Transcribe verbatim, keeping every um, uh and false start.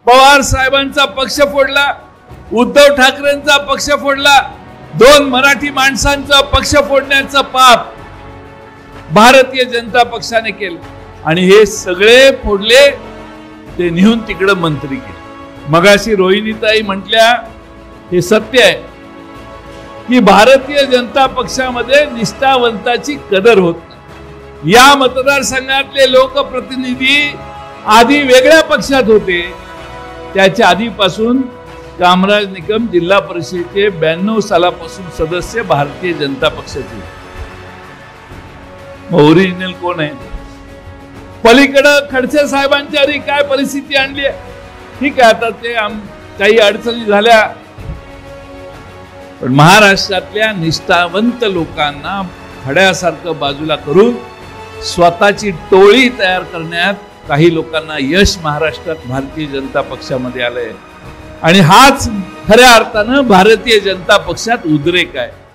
पवार साहेबांचा पक्ष फोडला, उद्धव ठाकरेंचा पक्ष फोडला, दोन मराठी माणसांचा पक्ष फोडण्याचं पाप भारतीय जनता पक्षाने केलं आणि हे सगळे फोडले ते नेऊन तिकडे मंत्री केले। मगाशी रोहिणीताई म्हटल्या हे सत्य आहे की भारतीय जनता पक्षामध्ये निष्ठावंताची कदर होत नाही। या मतदारसंघातले लोकप्रतिनिधी आधी वेगळ्या पक्षात होते, त्याच्या आधीपासून कामराज निकम जिल्हा परिषदेचे ब्याण्णव सालापासून सदस्य भारतीय जनता पक्षाचे। मग ओरिजिनल कोण आहे? पलीकडे खडसे साहेबांच्या आधी काय परिस्थिती आणली आहे? ठीक आहे, आता ते काही अडचणी झाल्या, पण महाराष्ट्रातल्या निष्ठावंत लोकांना खड्यासारखं बाजूला करून स्वतःची टोळी तयार करण्यात काही लोकांना यश महाराष्ट्रात भारतीय जनता पक्षामध्ये आलंय आणि हाच खऱ्या अर्थानं भारतीय जनता पक्षात उद्रेक आहे।